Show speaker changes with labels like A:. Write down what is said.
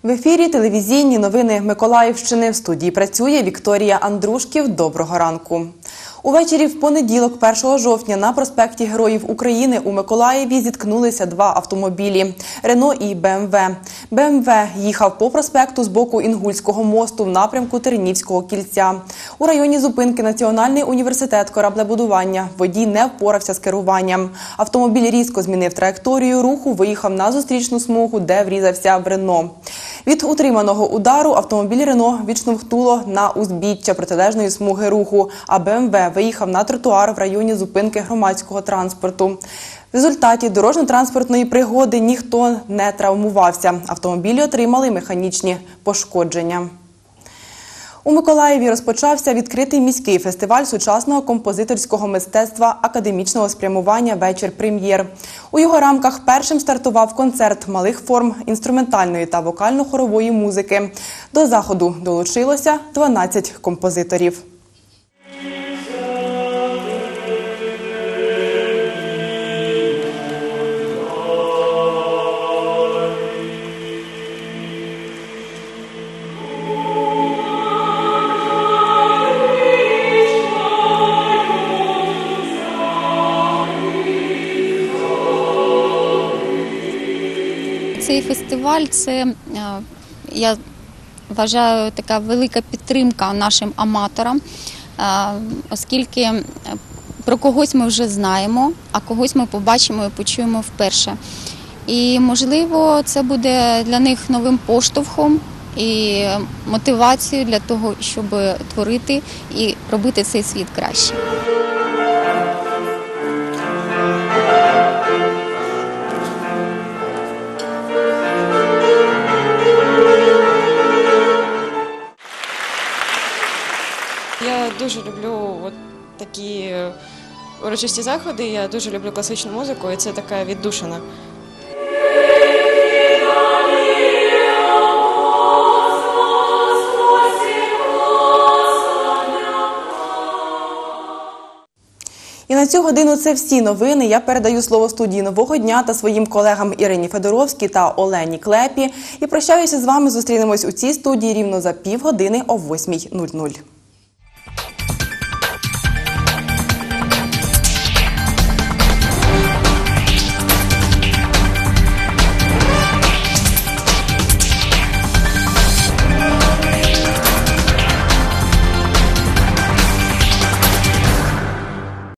A: В ефірі телевізійні новини Миколаївщини. В студії працює Вікторія Андрушків. Доброго ранку. Увечері в понеділок, 1 жовтня, на проспекті Героїв України у Миколаєві зіткнулися два автомобілі – Рено і БМВ. БМВ їхав по проспекту з боку Інгульського мосту в напрямку Тернівського кільця. У районі зупинки Національний університет кораблебудування. Водій не впорався з керуванням. Автомобіль різко змінив траєкторію руху, виїхав на зустрічну смугу, де врізався в Рено. Від утриманого удару автомобіль Рено відштовхнуло на узбіччя протилежної смуги руху, а БМВ виїхав на тротуар в районі зупинки громадського транспорту. В результаті дорожньо-транспортної пригоди ніхто не травмувався. Автомобілі отримали механічні пошкодження. У Миколаєві розпочався відкритий міський фестиваль сучасного композиторського мистецтва академічного спрямування «Вечір прем'єр». У його рамках першим стартував концерт малих форм інструментальної та вокально-хорової музики. До заходу долучилося 12 композиторів.
B: Цей фестиваль – це, я вважаю, така велика підтримка нашим аматорам, оскільки про когось ми вже знаємо, а когось ми побачимо і почуємо вперше. І, можливо, це буде для них новим поштовхом і мотивацією для того, щоб творити і робити цей світ краще.
C: Я дуже люблю такі урочисті заходи, я дуже люблю класичну музику, і це така віддушина.
A: І на цю годину це всі новини. Я передаю слово студії «Нового дня» та своїм колегам Ірині Федоровській та Олені Клепі. І прощаюся з вами, зустрінемось у цій студії рівно за півгодини о 8:00.